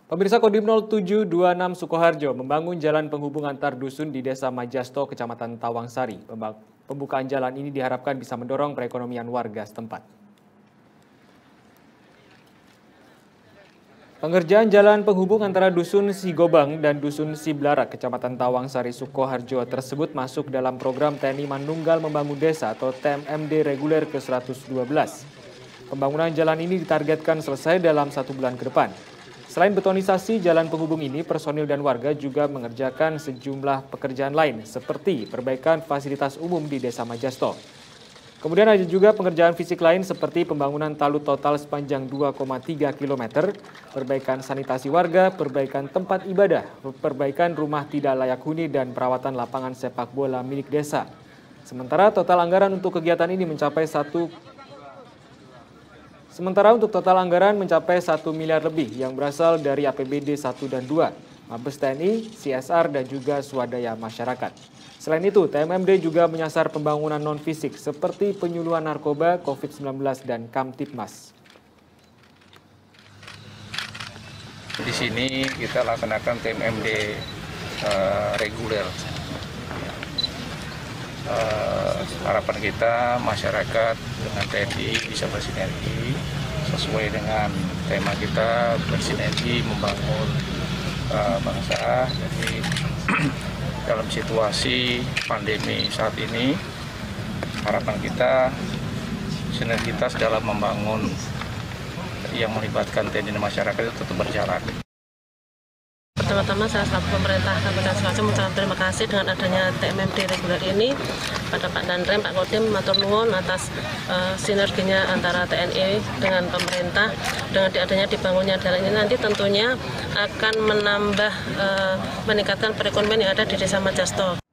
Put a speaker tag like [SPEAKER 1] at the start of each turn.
[SPEAKER 1] Pemirsa, Kodim 0726 Sukoharjo membangun jalan penghubung antar dusun di Desa Majasto, Kecamatan Tawangsari. Pembukaan jalan ini diharapkan bisa mendorong perekonomian warga setempat. Pengerjaan jalan penghubung antara Dusun Sigobang dan Dusun Siblarak, Kecamatan Tawangsari, Sukoharjo tersebut masuk dalam program TNI Manunggal Membangun Desa atau TMMD reguler ke-112. Pembangunan jalan ini ditargetkan selesai dalam 1 bulan ke depan. Selain betonisasi jalan penghubung ini, personil dan warga juga mengerjakan sejumlah pekerjaan lain seperti perbaikan fasilitas umum di Desa Majasto. Kemudian ada juga pengerjaan fisik lain seperti pembangunan talut total sepanjang 2,3 km, perbaikan sanitasi warga, perbaikan tempat ibadah, perbaikan rumah tidak layak huni, dan perawatan lapangan sepak bola milik desa. Sementara total anggaran untuk kegiatan ini mencapai 1 miliar lebih yang berasal dari APBD 1 dan 2, Mabes TNI, CSR, dan juga swadaya masyarakat. Selain itu, TMMD juga menyasar pembangunan non-fisik seperti penyuluhan narkoba, COVID-19, dan Kamtipmas.
[SPEAKER 2] Di sini kita laksanakan TMMD reguler. Harapan kita masyarakat dengan TNI bisa bersinergi sesuai dengan tema kita, bersinergi membangun bangsa. Jadi dalam situasi pandemi saat ini, harapan kita sinergitas dalam membangun yang melibatkan TNI dan masyarakat itu tetap berjalan.
[SPEAKER 3] Pertama-tama saya selaku pemerintah Kabupaten Sukoharjo mengucapkan terima kasih dengan adanya TMMD reguler ini pada Pak Danrem, Pak Kodim, matur nuwun atas sinerginya antara TNI dengan pemerintah. Dengan adanya dibangunnya jalan ini nanti tentunya akan menambah meningkatkan perekonomian yang ada di Desa Majasto.